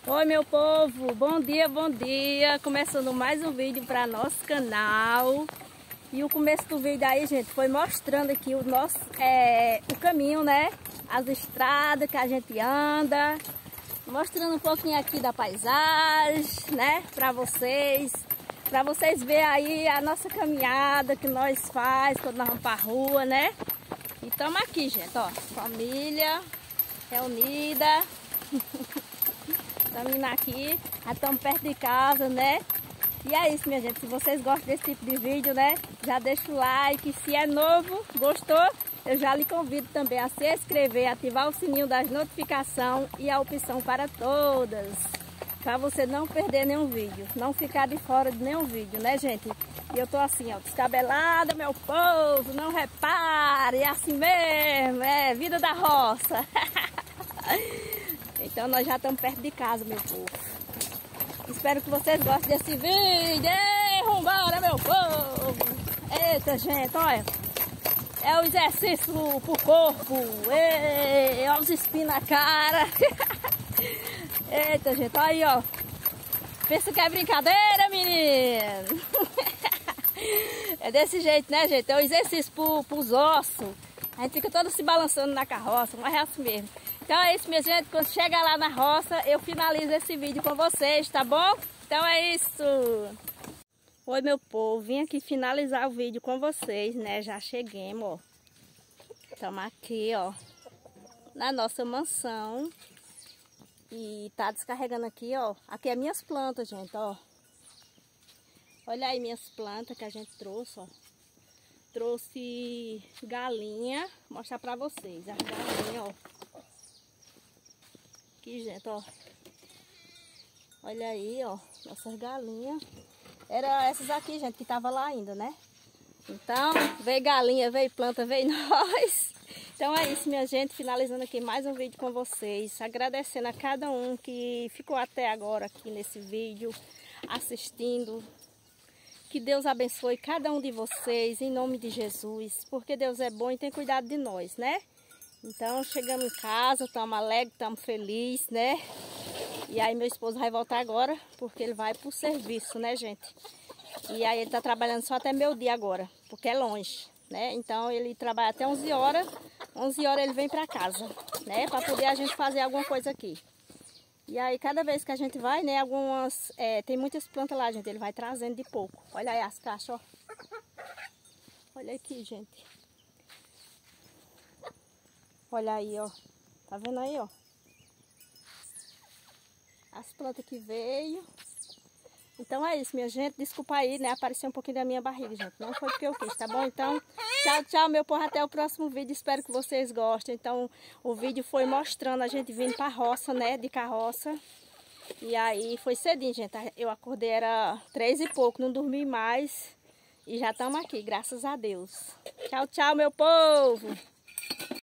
Oi, meu povo, bom dia, bom dia. Começando mais um vídeo para nosso canal. E o começo do vídeo aí, gente, foi mostrando aqui o nosso o caminho, né? As estradas que a gente anda, mostrando um pouquinho aqui da paisagem, né? Para vocês verem aí a nossa caminhada que nós faz quando nós vamos para rua, né? E estamos aqui, gente, ó, família reunida. Estamos indo aqui, já estamos perto de casa, né? E é isso, minha gente. Se vocês gostam desse tipo de vídeo, né? Já deixa o like. Se é novo, gostou, eu já lhe convido também a se inscrever, ativar o sininho das notificações e a opção para todas. Para você não perder nenhum vídeo, não ficar de fora de nenhum vídeo, né, gente? E eu tô assim, ó, descabelada, meu povo, não repare, é assim mesmo, é vida da roça. Então nós já estamos perto de casa, meu povo. Espero que vocês gostem desse vídeo. Ei, vambora, meu povo. Eita, gente, olha. É o exercício pro corpo. Ei, olha os espinhos na cara. Eita, gente, olha aí, ó. Pensa que é brincadeira, menino. É desse jeito, né, gente? É o exercício pros ossos. A gente fica todo se balançando na carroça, mas é assim mesmo. Então é isso, minha gente. Quando chegar lá na roça, eu finalizo esse vídeo com vocês, tá bom? Então é isso. Oi, meu povo. Vim aqui finalizar o vídeo com vocês, né? Já cheguemos, ó. Estamos aqui, ó, na nossa mansão. E tá descarregando aqui, ó. Aqui é minhas plantas, gente, ó. Olha aí minhas plantas que a gente trouxe, ó. Trouxe galinha. Vou mostrar pra vocês. As galinhas, ó. Aqui, gente, ó. Olha aí, ó. Nossas galinhas. Era essas aqui, gente, que tava lá ainda, né? Então, veio galinha, veio planta, veio nós. Então é isso, minha gente. Finalizando aqui mais um vídeo com vocês. Agradecendo a cada um que ficou até agora aqui nesse vídeo, assistindo. Que Deus abençoe cada um de vocês, em nome de Jesus. Porque Deus é bom e tem cuidado de nós, né? Então, chegamos em casa, estamos alegres, estamos felizes, né? E aí, meu esposo vai voltar agora, porque ele vai pro serviço, né, gente? E aí, ele tá trabalhando só até meio-dia agora, porque é longe, né? Então, ele trabalha até 11 horas. 11 horas ele vem pra casa, né? Pra poder a gente fazer alguma coisa aqui. E aí, cada vez que a gente vai, né, tem muitas plantas lá, gente, ele vai trazendo de pouco. Olha aí as caixas, ó. Olha aqui, gente. Olha aí, ó. Tá vendo aí, ó? As plantas que veio. Então é isso, minha gente. Desculpa aí, né? Apareceu um pouquinho da minha barriga, gente. Não foi porque eu quis, tá bom? Então, tchau, tchau, meu povo. Até o próximo vídeo. Espero que vocês gostem. Então, o vídeo foi mostrando a gente vindo pra roça, né? De carroça. E aí, foi cedinho, gente. Eu acordei, era 3 e pouco. Não dormi mais. E já estamos aqui, graças a Deus. Tchau, tchau, meu povo.